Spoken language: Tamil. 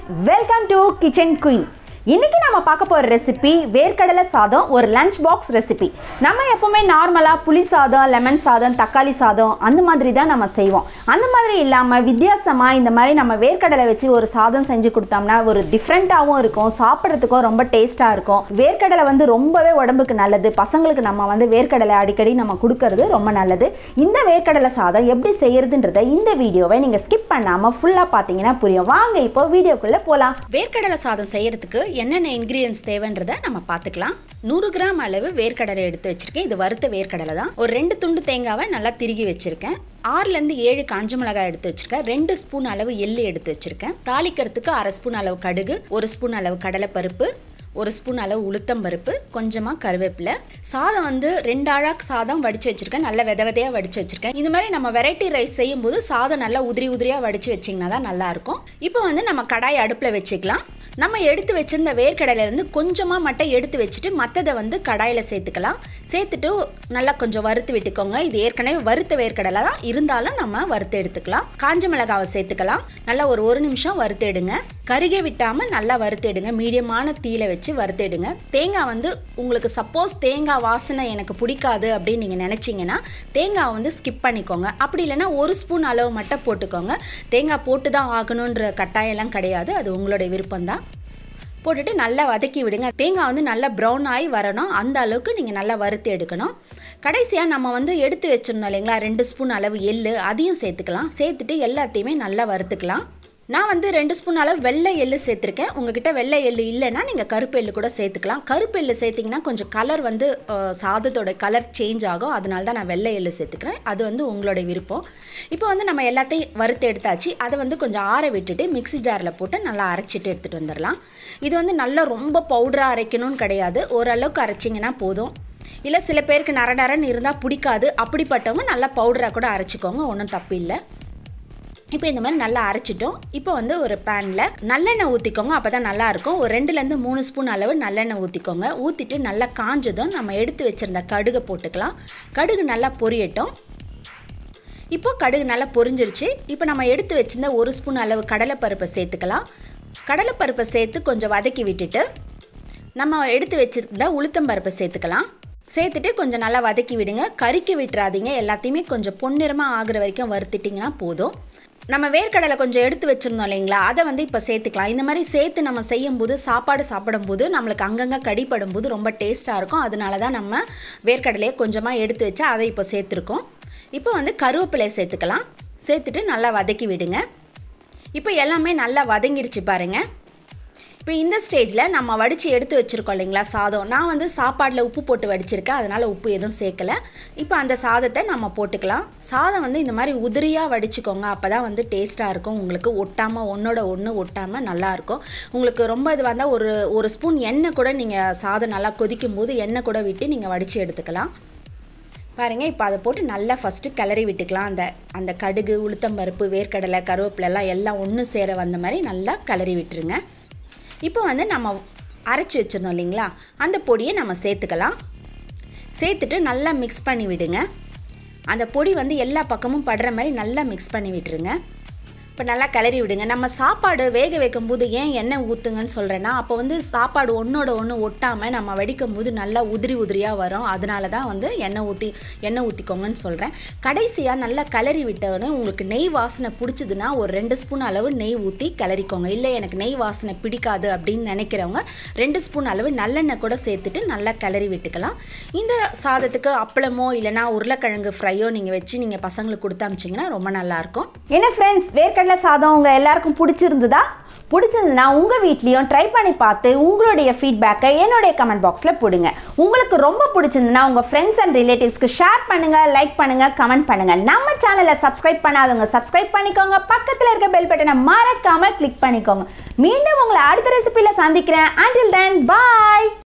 welcome to Kitchen Queen. இன்னைக்கு நாம பார்க்க போற ரெசிபி வேர்க்கடலை சாதம் ஒரு லஞ்ச் பாக்ஸ் ரெசிபி. நம்ம எப்பவுமே நார்மலா புளி சாதம், லெமன் சாதம், தக்காளி சாதம் அந்த மாதிரி தான் நம்ம செய்வோம். அந்த மாதிரி இல்லாம வித்தியாசமா இந்த மாதிரி நம்ம வேர்க்கடலை வச்சு ஒரு சாதம் செஞ்சு கொடுத்தோம்னா ஒரு டிஃபரண்டாவும் இருக்கும், சாப்பிடுறதுக்கும் ரொம்ப டேஸ்டா இருக்கும். வேர்க்கடலை வந்து ரொம்பவே உடம்புக்கு நல்லது. பசங்களுக்கு நம்ம வந்து வேர்க்கடலை அடிக்கடி நம்ம கொடுக்கிறது ரொம்ப நல்லது. இந்த வேர்க்கடலை சாதம் எப்படி செய்யறதுன்றதை இந்த வீடியோவை நீங்க ஸ்கிப் பண்ணாம ஃபுல்லா பாத்தீங்கன்னா புரியும். வாங்க இப்போ வீடியோக்குள்ள போலாம். வேர்க்கடலை சாதம் செய்யறதுக்கு என்னென்ன இன்கிரியன்ட்ஸ் தேவைன்றதை நம்ம பார்த்துக்கலாம். 100 கிராம் அளவு வேர்க்கடலை எடுத்து வச்சிருக்கேன். இது வறுத்த வேர்க்கடலை தான். ஒரு 2 துண்டு தேங்காவை நல்லா திருகி வச்சிருக்கேன். 6லேருந்து 7 காஞ்ச மிளகாய் எடுத்து வச்சிருக்கேன். 2 ஸ்பூன் அளவு எள்ளு எடுத்து வச்சிருக்கேன். தாளிக்கிறதுக்கு 1/2 ஸ்பூன் அளவு கடுகு, 1 ஸ்பூன் அளவு கடலைப்பருப்பு, 1 ஸ்பூன் அளவு உளுத்தம்பருப்பு, கொஞ்சமாக கருவேப்பிலை. சாதம் வந்து 2 அழாக்கு சாதம் வடித்து வச்சுருக்கேன். நல்லா விதையாக வடித்து வச்சுருக்கேன். இந்த மாதிரி நம்ம வெரைட்டி ரைஸ் செய்யும்போது சாதம் நல்லா உதிரியாக வடித்து வச்சிங்கன்னா தான் நல்லாயிருக்கும். இப்போ வந்து நம்ம கடாயை அடுப்பில் வச்சுக்கலாம். நம்ம எடுத்து வச்சிருந்த வேர்க்கடலையிலேருந்து கொஞ்சமாக மட்டும் எடுத்து வச்சுட்டு மற்றதை வந்து கடாயில் சேர்த்துக்கலாம். சேர்த்துட்டு நல்லா கொஞ்சம் வறுத்து விட்டுக்கோங்க. இது ஏற்கனவே வறுத்த வேர்க்கடலை தான், இருந்தாலும் நம்ம வறுத்து எடுத்துக்கலாம். காஞ்ச மிளகாவை சேர்த்துக்கலாம். நல்லா ஒரு 1 நிமிஷம் வறுத்து எடுங்க. கருகே விட்டாமல் நல்லா வறுத்து எடுங்க. மீடியமான தீயில வச்சு வறுத்து எடுங்க. தேங்காய் வந்து உங்களுக்கு சப்போஸ் தேங்காய் வாசனை எனக்கு பிடிக்காது அப்படின்னு நீங்கள் நினச்சிங்கன்னா தேங்காய் வந்து ஸ்கிப் பண்ணிக்கோங்க. அப்படி இல்லைன்னா 1 ஸ்பூன் அளவு மட்டும் போட்டுக்கோங்க. தேங்காய் போட்டு தான் ஆகணுன்ற கட்டாயம்லாம் கிடையாது, அது உங்களுடைய விருப்பம்தான். போட்டுட்டு நல்லா வதக்கி விடுங்க. தேங்காய் வந்து நல்லா ப்ரௌன் ஆகி வரணும், அந்த அளவுக்கு நீங்கள் நல்லா வறுத்து எடுக்கணும். கடைசியாக நம்ம வந்து எடுத்து வச்சிருந்தோம் இல்லைங்களா 2 ஸ்பூன் அளவு எள்ளு, அதையும் சேர்த்துக்கலாம். சேர்த்துட்டு எல்லாத்தையுமே நல்லா வறுத்துக்கலாம். நான் வந்து 2 ஸ்பூன் அளவு வெள்ளை எள்ளு சேர்த்துருக்கேன். உங்ககிட்ட வெள்ளை எள்ளு இல்லைன்னா நீங்கள் கருப்பு எள்ளு கூட சேர்த்துக்கலாம். கருப்பு எள்ளு சேர்த்திங்கன்னா கொஞ்சம் கலர் வந்து சாதத்தோட கலர் சேஞ்ச் ஆகும், அதனால தான் நான் வெள்ளை எள்ளு சேர்த்துக்கிறேன். அது வந்து உங்களோட விருப்பம். இப்போ வந்து நம்ம எல்லாத்தையும் வறுத்து எடுத்தாச்சு. அதை வந்து கொஞ்சம் ஆற விட்டுட்டு மிக்ஸி ஜாரில் போட்டு நல்லா அரைச்சிட்டு எடுத்துகிட்டு வந்துடலாம். இது வந்து நல்லா ரொம்ப பவுடராக அரைக்கணும்னு கிடையாது, ஓரளவுக்கு அரைச்சிங்கன்னா போதும். இல்லை சில பேருக்கு நரன்னு இருந்தால் பிடிக்காது, அப்படிப்பட்டவங்க நல்லா பவுடராக கூட அரைச்சிக்கோங்க, ஒன்றும் தப்பு இல்லை. இப்போ இந்த மாதிரி நல்லா அரைச்சிட்டோம். இப்போ வந்து ஒரு பேனில் நல்லெண்ணெய் ஊற்றிக்கோங்க, அப்போ தான் நல்லாயிருக்கும். ஒரு 2லேருந்து 3 ஸ்பூன் அளவு நல்லெண்ணெய் ஊற்றிக்கோங்க. ஊற்றிட்டு நல்லா காஞ்சதும் நம்ம எடுத்து வச்சுருந்த கடுகை போட்டுக்கலாம். கடுகு நல்லா பொரியட்டும். இப்போ கடுகு நல்லா பொரிஞ்சிருச்சு. இப்போ நம்ம எடுத்து வச்சுருந்த 1 ஸ்பூன் அளவு கடலைப்பருப்பை சேர்த்துக்கலாம். கடலைப்பருப்பை சேர்த்து கொஞ்சம் வதக்கி விட்டுட்டு நம்ம எடுத்து வச்சுருந்த உளுத்தம்பருப்பை சேர்த்துக்கலாம். சேர்த்துட்டு கொஞ்சம் நல்லா வதக்கி விடுங்க. கறிக்கு விட்டுறாதீங்க. எல்லாத்தையுமே கொஞ்சம் பொன்னிறமாக ஆகிற வரைக்கும் வறுத்துட்டிங்கன்னா போதும். நம்ம வேர்க்கடலை கொஞ்சம் எடுத்து வச்சுருந்தோம் இல்லைங்களா, அதை வந்து இப்போ சேர்த்துக்கலாம். இந்த மாதிரி சேர்த்து நம்ம செய்யும்போது சாப்பாடு சாப்பிடும்போது நம்மளுக்கு அங்கங்கே கடிப்படும் போது ரொம்ப டேஸ்ட்டாக இருக்கும். அதனால தான் நம்ம வேர்க்கடலையை கொஞ்சமாக எடுத்து வச்சு அதை இப்போ சேர்த்துருக்கோம். இப்போ வந்து கருவேப்பிலையை சேர்த்துக்கலாம். சேர்த்துட்டு நல்லா வதக்கி விடுங்க. இப்போ எல்லாமே நல்லா வதங்கிருச்சு பாருங்கள். இப்போ இந்த ஸ்டேஜில் நம்ம வடித்து எடுத்து வச்சுருக்கோம் இல்லைங்களா சாதம், நான் வந்து சாப்பாடில் உப்பு போட்டு வடிச்சிருக்கேன், அதனால் உப்பு எதுவும் சேர்க்கலை. இப்போ அந்த சாதத்தை நம்ம போட்டுக்கலாம். சாதம் வந்து இந்த மாதிரி உதிரியாக வடிச்சுக்கோங்க, அப்போ தான் வந்து டேஸ்ட்டாக இருக்கும். உங்களுக்கு ஒட்டாமல் ஒன்றோட ஒன்று ஒட்டாமல் நல்லாயிருக்கும். உங்களுக்கு ரொம்ப இது வந்தால் ஒரு ஸ்பூன் எண்ணெய் கூட நீங்கள் சாதம் நல்லா கொதிக்கும் போது எண்ணெய் கூட விட்டு நீங்கள் வடித்து எடுத்துக்கலாம். பாருங்கள், இப்போ அதை போட்டு நல்லா ஃபஸ்ட்டு கிளறி விட்டுக்கலாம். அந்த கடுகு, உளுத்தம்பருப்பு, வேர்க்கடலை, கருவேப்பிலெல்லாம் எல்லாம் ஒன்று சேர வந்த மாதிரி நல்லா கிளறி விட்டுருங்க. இப்போ வந்து நம்ம அரைச்சி வச்சிருந்தோம் இல்லைங்களா, அந்த பொடியை நம்ம சேர்த்துக்கலாம். சேர்த்துட்டு நல்லா மிக்ஸ் பண்ணி விடுங்க. அந்த பொடி வந்து எல்லா பக்கமும் படுற மாதிரி நல்லா மிக்ஸ் பண்ணி விட்டுருங்க. இப்போ நல்லா கிளறி விடுங்க. நம்ம சாப்பாடு வேக வைக்கும்போது ஏன் எண்ணெய் ஊற்றுங்கன்னு சொல்கிறேன்னா, அப்போ வந்து சாப்பாடு ஒன்றோட ஒன்று ஒட்டாமல் நம்ம வடிக்கும் போது நல்லா உதிரியாக வரும். அதனால தான் வந்து எண்ணெய் ஊற்றிக்கோங்கன்னு சொல்கிறேன். கடைசியாக நல்லா கிளறி விட்டோன்னு உங்களுக்கு நெய் வாசனை பிடிச்சதுன்னா ஒரு 2 ஸ்பூன் அளவு நெய் ஊற்றி கிளறிக்கோங்க. இல்லை எனக்கு நெய் வாசனை பிடிக்காது அப்படின்னு நினைக்கிறவங்க 2 ஸ்பூன் அளவு நல்லெண்ணெய் கூட சேர்த்துட்டு நல்லா கிளறி விட்டுக்கலாம். இந்த சாதத்துக்கு அப்பளமோ இல்லைனா உருளைக்கிழங்கு ஃப்ரையோ நீங்கள் வச்சு நீங்கள் பசங்களுக்கு கொடுத்து அனுப்பிச்சிங்கன்னா ரொம்ப நல்லாயிருக்கும். என்ன ஃப்ரெண்ட்ஸ், வேர்க்கடலை சாதம் உங்க எல்லாருக்கும் பிடிச்சிருந்ததுன்னா உங்க வீட்லயும் ட்ரை பண்ணி பார்த்து உங்களுடைய ஃபீட்பேக்கை என்னுடைய கமெண்ட் பாக்ஸ்ல போடுங்க. உங்களுக்கு ரொம்ப பிடிச்சிருந்ததுன்னா உங்க ஃப்ரெண்ட்ஸ் அண்ட் ரிலேட்டிவ்ஸ்க்கு ஷேர் பண்ணுங்க, லைக் பண்ணுங்க, கமெண்ட் பண்ணுங்க. நம்ம சேனலை சப்ஸ்கிரைப் பண்ணாதவங்க சப்ஸ்கிரைப் பண்ணிக்கோங்க. பக்கத்துல இருக்க பெல் பட்டனை மறக்காம கிளிக் பண்ணிக்கோங்க. மீண்டும் உங்களை அடுத்த ரெசிபில சந்திக்கிறேன். until then bye.